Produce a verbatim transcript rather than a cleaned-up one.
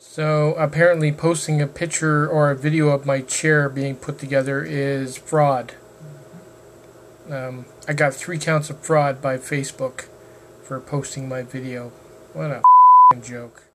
So apparently posting a picture or a video of my chair being put together is fraud. Um, I got three counts of fraud by Facebook for posting my video. What a f***ing joke.